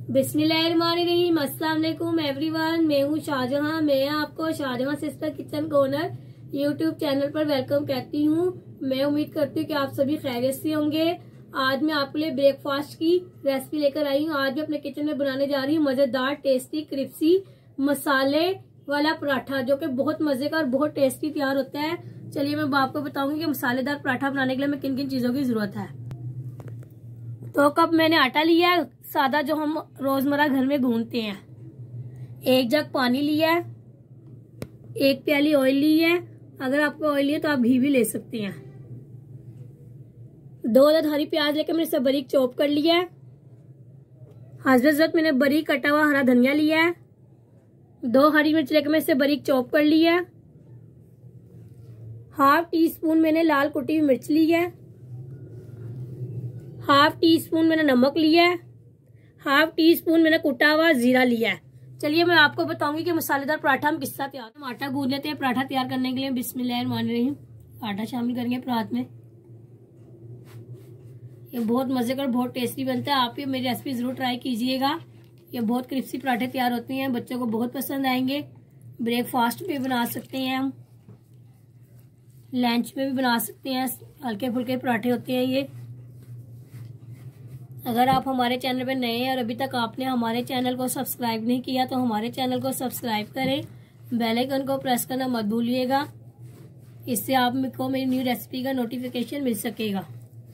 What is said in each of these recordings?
बिस्मिल्लाहिर्रहमानिर्रहीम। अस्सलाम वालेकुम एवरीवन। मैं हूँ शाहजहां। मैं आपको Shahjahan sister kitchen corner YouTube channel पर वेलकम कहती हूँ। मैं उम्मीद करती हूँ कि आप सभी खैरियत से होंगे। आज मैं आपके लिए ब्रेकफास्ट की रेसिपी लेकर आई हूँ। आज मैं अपने किचन में बनाने जा रही हूँ मजेदार टेस्टी क्रिस्पी मसाले वाला पराठा, जो कि बहुत मजे का और बहुत टेस्टी तैयार होता है। चलिए मैं आपको बताऊंगी कि मसालेदार पराठा बनाने के लिए मैं किन किन चीजों की जरूरत है। 2 कप मैंने आटा लिया है, सादा जो हम रोजमर्रा घर में गूंथते हैं। 1 जग पानी लिया है। 1 प्याली ऑयल ली है। अगर आपको ऑयल है तो आप घी भी ले सकते हैं। 2 अदद हरी प्याज लेकर मैंने इसे बारीक चॉप कर लिया है। हस्बे जरूरत मैंने बारीक कटा हुआ हरा धनिया लिया है। 2 हरी मिर्च लेकर मैं इसे बारीक चॉप कर लिया है। 1/2 टीस्पून मैंने लाल कुटी हुई मिर्च ली है। 1/2 टीस्पून मैंने नमक लिया है। 1/2 टीस्पून मैंने कुटा हुआ जीरा लिया है। चलिए मैं आपको बताऊंगी कि मसालेदार पराठा हम किस तरह तैयार। हम आटा गूंथ लेते हैं पराठा तैयार करने के लिए। बिस्मिल्लाहिर्रहमानिर्रहीम। आटा शामिल करेंगे परात में। ये बहुत मजे का और बहुत टेस्टी बनता है। आप ये मेरी रेसिपी जरूर ट्राई कीजिएगा। ये बहुत क्रिस्पी पराठे तैयार होते हैं, बच्चों को बहुत पसंद आएंगे। ब्रेकफास्ट में बना सकते हैं हम, लंच में भी बना सकते हैं। हल्के फुल्के पराठे होते हैं ये। अगर आप हमारे चैनल पर नए हैं और अभी तक आपने हमारे चैनल को सब्सक्राइब नहीं किया तो हमारे चैनल को सब्सक्राइब करें। बेल आइकन को प्रेस करना मत भूलिएगा, इससे आपको मेरी न्यू रेसिपी का नोटिफिकेशन मिल सकेगा।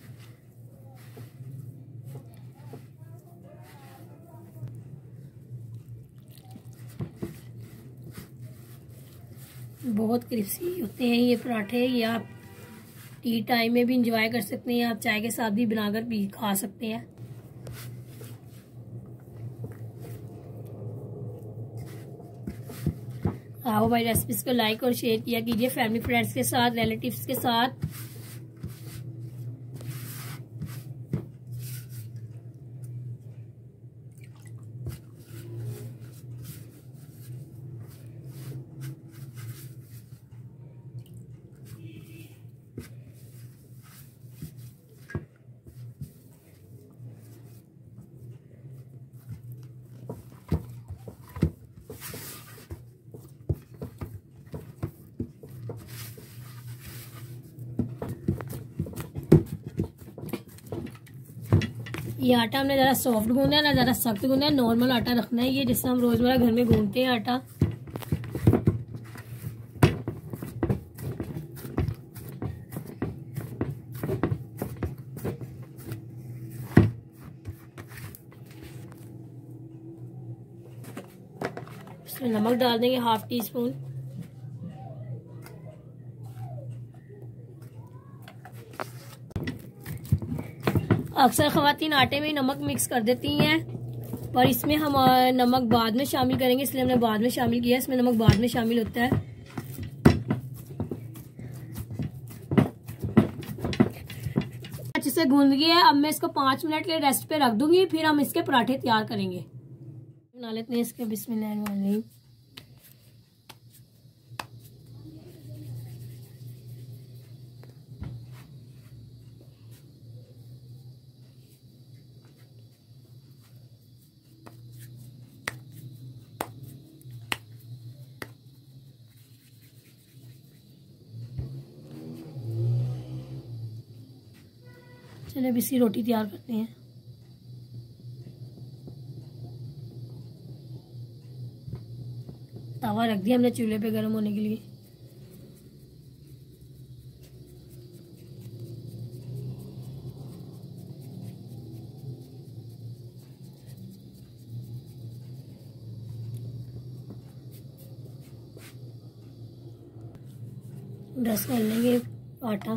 बहुत क्रिस्पी होते हैं ये पराठे। ये आप टी टाइम में भी इंजॉय कर सकते हैं, आप चाय के साथ भी बनाकर भी खा सकते हैं। आप हमारी रेसिपीज को लाइक और शेयर किया कीजिए फैमिली फ्रेंड्स के साथ, रिलेटिव्स के साथ। ये आटा हमने ज़्यादा सॉफ्ट गूंदना है ना ज़्यादा सख्त गूंदना है। नॉर्मल आटा रखना है ये, जिससे हम रोजमर्रा घर में गूंथते हैं आटा। इसमें नमक डाल देंगे 1/2 टीस्पून। अक्सर ख़वातीन आटे में नमक मिक्स कर देती हैं, पर इसमें हम नमक बाद में शामिल करेंगे, इसलिए हमने बाद में शामिल किया। इसमें नमक बाद में शामिल होता है। अच्छे से गूंद गया है। अब मैं इसको 5 मिनट के लिए रेस्ट पे रख दूंगी, फिर हम इसके पराठे तैयार करेंगे। बना लेते हैं इसके। बिस्मिल्लाहिर्रहमानिर्रहीम। चलिए अब इसकी रोटी तैयार करते हैं। तवा रख दिया हमने चूल्हे पे गर्म होने के लिए। ब्रश कर लेंगे आटा।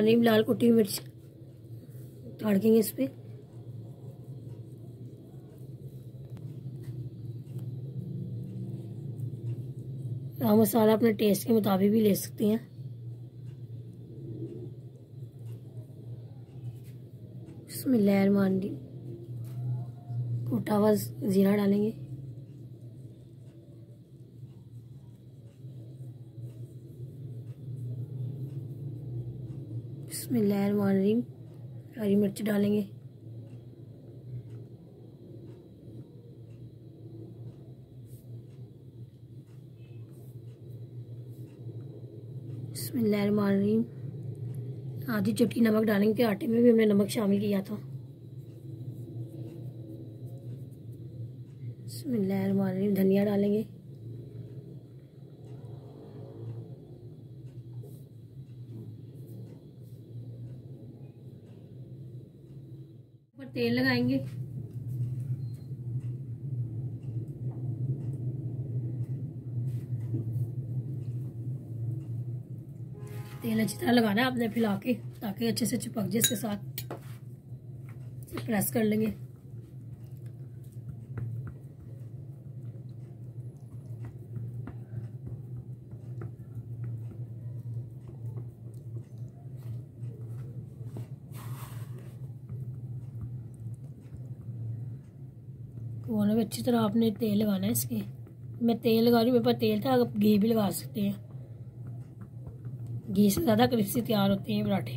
मानी लाल कुटी मिर्च तड़केंगे इस पे। आप मसाला अपने टेस्ट के मुताबिक भी ले सकते हैं। बिस्मिल्लाहिर्रहमानिर्रहीम। कोटा हुआ जीरा डालेंगे। बिस्मिल्लाहिर्रहमानिर्रहीम। हरी मिर्च डालेंगे। बिस्मिल्लाहिर्रहमानिर्रहीम। आधी चुटकी नमक डालेंगे कि आटे में भी हमने नमक शामिल किया था। बिस्मिल्लाहिर्रहमानिर्रहीम। धनिया डालेंगे। ऊपर तेल लगाएंगे। तेल अच्छी तरह लगाना है आपने फैला के, ताकि अच्छे से चिपक जाए। इसके साथ प्रेस कर लेंगे। कोने में अच्छी तरह आपने तेल लगाना है इसके। मैं तेल लगा रही हूँ, मेरे पास तेल था, आप घी भी लगा सकते हैं। घी से ज़्यादा क्रिस्पी तैयार होते हैं पराठे।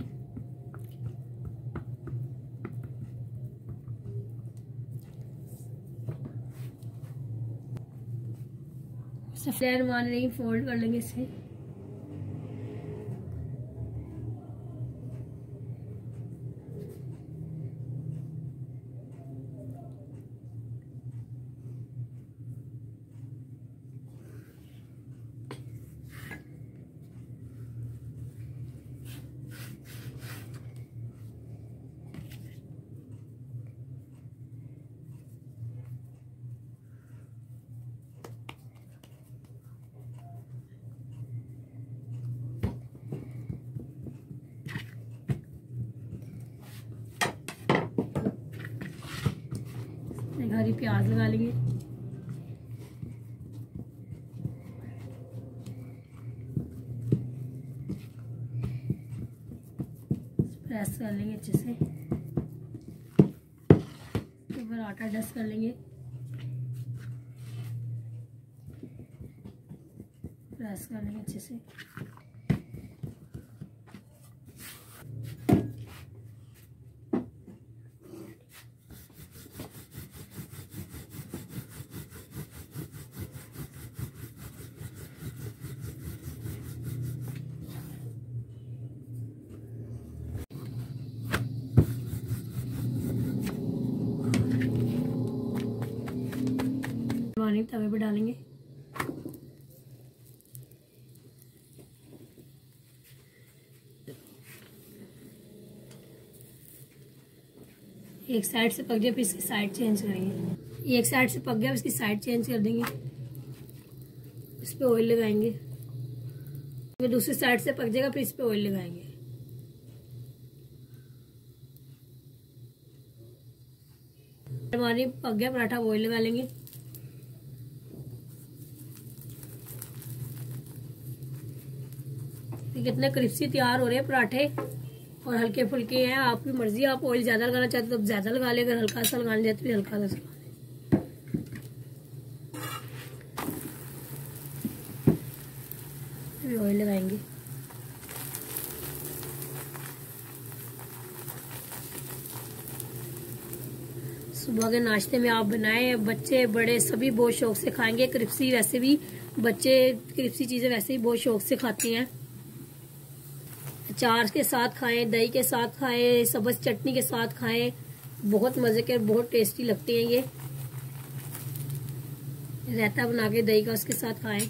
सफेद मान रही फोल्ड कर लेंगे इसे। हरी प्याज लगा लेंगे। प्रेस कर लेंगे अच्छे से। ऊपर आटा डस्ट कर लेंगे। प्रेस कर लेंगे अच्छे से। तवे पे डालेंगे। एक साइड से पक गया, फिर इसकी साइड चेंज करेंगे। एक साइड से पक गया, इसकी साइड चेंज कर देंगे। इस पे ऑयल लगाएंगे। फिर दूसरी साइड से पक जाएगा, फिर इस पे ऑयल लगाएंगे। हमारी पक गया पराठा, ऑयल लगा लेंगे। कितने क्रिस्पी तैयार हो रहे हैं पराठे, और हल्के फुल्के हैं। आपकी मर्जी, आप ऑयल ज्यादा लगाना चाहते तो ज्यादा लगा ले, अगर हल्का सा लगाना चाहते तो हल्का सा लगा ले। ऑयल लगाएंगे। सुबह के नाश्ते में आप बनाए, बच्चे बड़े सभी बहुत शौक से खाएंगे। क्रिस्पी वैसे भी बच्चे क्रिस्पी चीजें वैसे भी बहुत शौक से खाते हैं। अचार के साथ खाएं, दही के साथ खाएं, सब्ज चटनी के साथ खाएं। बहुत मजे के, बहुत टेस्टी लगते हैं ये। रायता बना के दही का उसके साथ खाएं।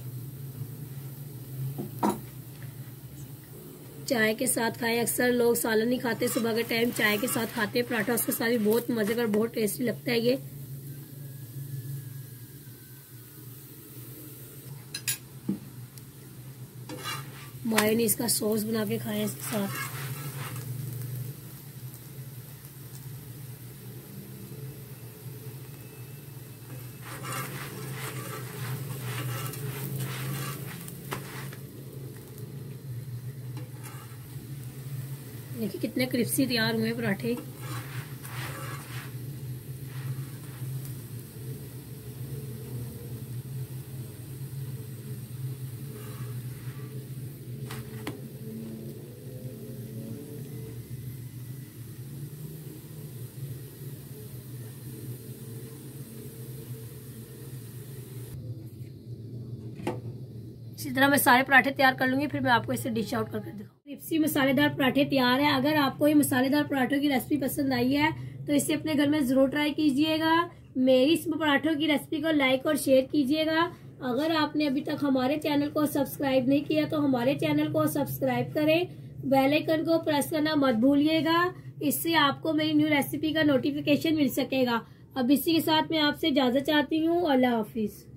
चाय के साथ खाएं। अक्सर लोग सालन नहीं खाते, सुबह के टाइम चाय के साथ खाते हैं पराठा, उसके साथ भी बहुत मजे का, बहुत टेस्टी लगता है ये। मायोनीज का सॉस बना के खाएं इसके साथ। देखिए कितने क्रिस्पी तैयार हुए पराठे। इसी तरह मैं सारे पराठे तैयार कर लूंगी, फिर मैं आपको इसे डिश आउट करके दिखाऊँ। क्रिस्पी मसालेदार पराठे तैयार है। अगर आपको ये मसालेदार पराठों की रेसिपी पसंद आई है तो इसे अपने घर में जरूर ट्राई कीजिएगा। मेरी इस पराठों की रेसिपी को लाइक और शेयर कीजिएगा। अगर आपने अभी तक हमारे चैनल को सब्सक्राइब नहीं किया तो हमारे चैनल को सब्सक्राइब करें, बेल आइकन को प्रेस करना मत भूलिएगा। इससे आपको मेरी न्यू रेसिपी का नोटिफिकेशन मिल सकेगा। अब इसी के साथ मैं आपसे इजाजत चाहती हूँ। अल्लाह हाफिज।